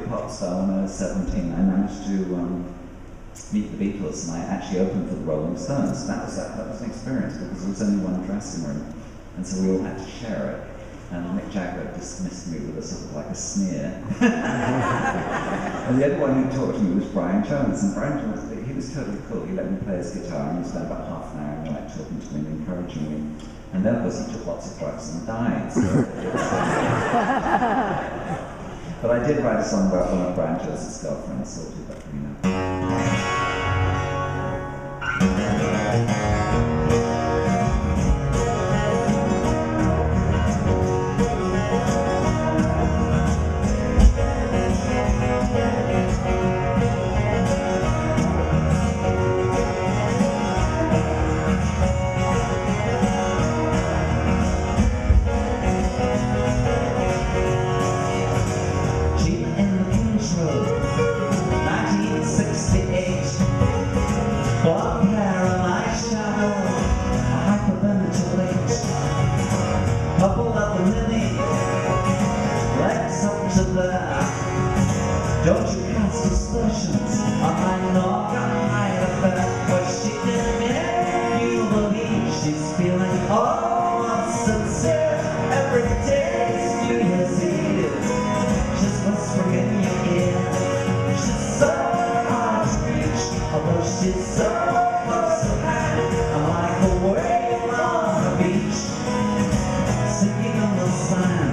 pop star when I was 17. I managed to meet the Beatles, and I actually opened for the Rolling Stones. That was an experience because there was only one dressing room, and so we all had to share it. And Mick Jagger dismissed me with a sort of like a sneer. And the other one who talked to me was Brian Jones, and Brian Jones, he was totally cool. He let me play his guitar, and he spent about half an hour and like talking to me and encouraging me. And then of course he took lots of drugs and died. So but I did write a song about one of Brian Jones' girlfriends, so I'll do that for you now. Don't you cast aspersions on my knock-on-high affair, but she didn't make you believe she's feeling almost sincere. Every day New Year's Eve, she's whispering in your ear. She's so hard to reach, although she's so close to hand. I'm like a wave on the beach, sinking on the sand.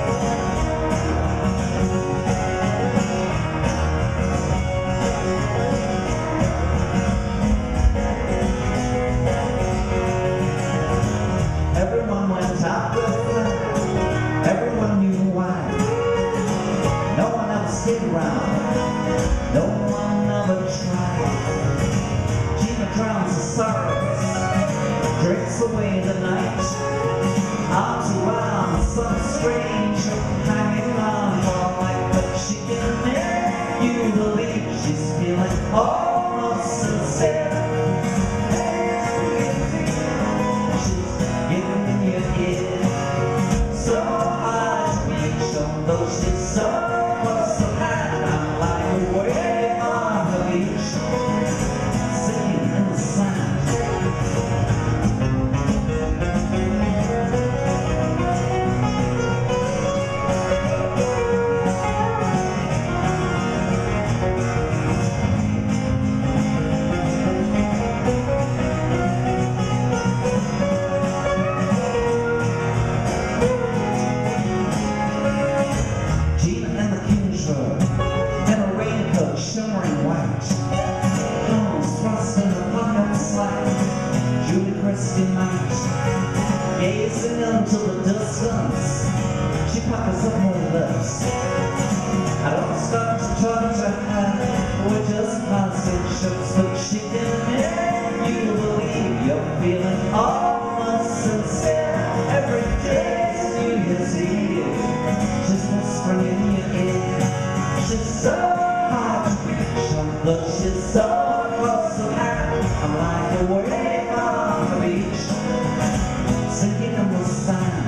No one ever tried. Gina drowns her sorrows, drinks away the night. Arms around some stranger hanging on all night, but she can make you believe she's feeling almost sincere. She's giving in your ear, so hard to reach, although she's so close to hand. Way on the beach, singing in the sand. Gina and the Kinshore, shimmering white, palms thrust in her pockets like Julie Christie might. Gazing into the distance, she puckers up her lips. I don't stop to talk to her, we're just passing ships, but she can make you believe you're feeling almost sincere. Every day's New Year's Eve, she's whispering in your ear. She's so but she's so close to hand. I'm like a wave on the beach, sinking in the sand.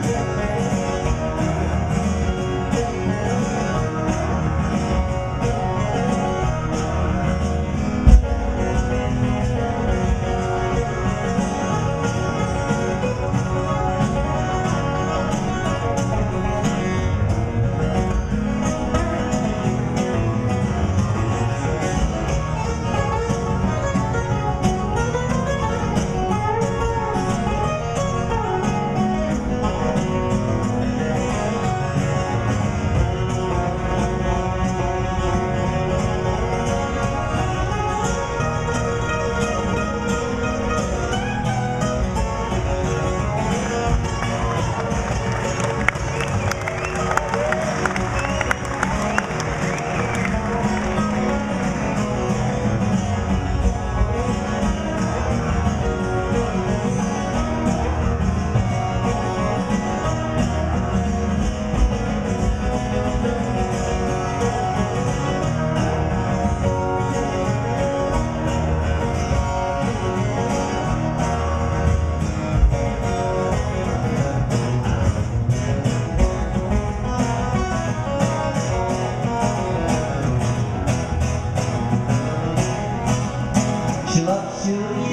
She loves shooting